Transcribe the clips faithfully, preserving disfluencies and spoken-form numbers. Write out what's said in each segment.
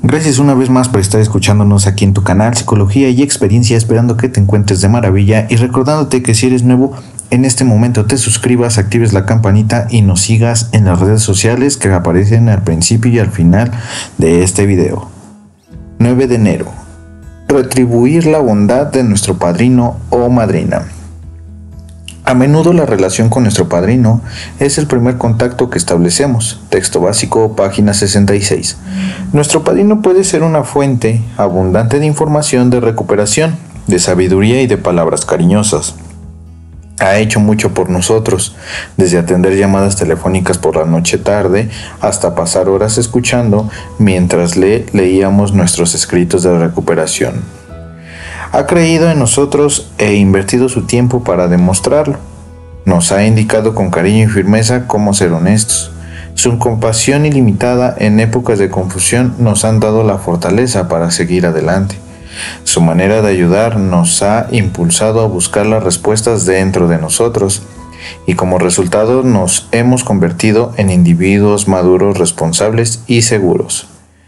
Gracias una vez más por estar escuchándonos aquí en tu canal Psicología y Experiencia, esperando que te encuentres de maravilla y recordándote que si eres nuevo, en este momento te suscribas, actives la campanita y nos sigas en las redes sociales que aparecen al principio y al final de este video. nueve de enero. Retribuir la bondad de nuestro padrino o madrina. A menudo la relación con nuestro padrino es el primer contacto que establecemos. Texto básico, página sesenta y seis. Nuestro padrino puede ser una fuente abundante de información, de recuperación, de sabiduría y de palabras cariñosas. Ha hecho mucho por nosotros, desde atender llamadas telefónicas por la noche tarde hasta pasar horas escuchando mientras le leíamos nuestros escritos de recuperación. Ha creído en nosotros e invertido su tiempo para demostrarlo. Nos ha indicado con cariño y firmeza cómo ser honestos. Su compasión ilimitada en épocas de confusión nos han dado la fortaleza para seguir adelante. Su manera de ayudar nos ha impulsado a buscar las respuestas dentro de nosotros y como resultado nos hemos convertido en individuos maduros, responsables y seguros.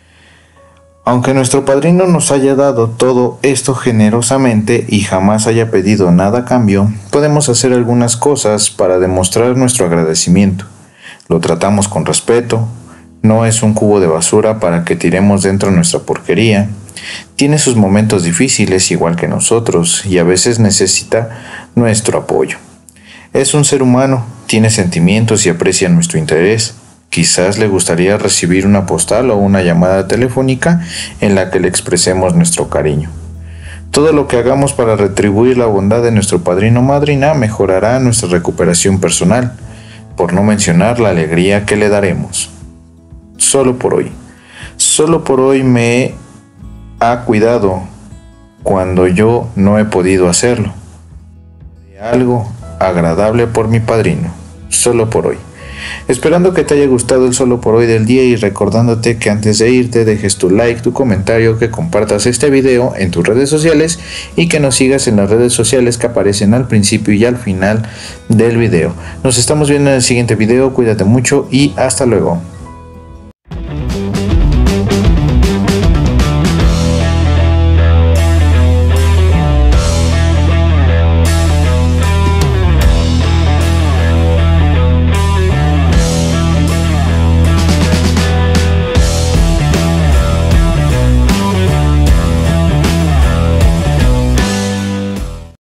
Aunque nuestro padrino nos haya dado todo esto generosamente y jamás haya pedido nada a cambio, podemos hacer algunas cosas para demostrar nuestro agradecimiento. Lo tratamos con respeto, no es un cubo de basura para que tiremos dentro nuestra porquería. Tiene sus momentos difíciles igual que nosotros y a veces necesita nuestro apoyo. Es un ser humano, tiene sentimientos y aprecia nuestro interés. Quizás le gustaría recibir una postal o una llamada telefónica en la que le expresemos nuestro cariño. Todo lo que hagamos para retribuir la bondad de nuestro padrino o madrina mejorará nuestra recuperación personal, por no mencionar la alegría que le daremos. Solo por hoy. Solo por hoy me ha cuidado cuando yo no he podido hacerlo. Haré algo agradable por mi padrino. Solo por hoy. Esperando que te haya gustado el solo por hoy del día y recordándote que antes de irte dejes tu like, tu comentario, que compartas este video en tus redes sociales y que nos sigas en las redes sociales que aparecen al principio y al final del video. Nos estamos viendo en el siguiente video, cuídate mucho y hasta luego.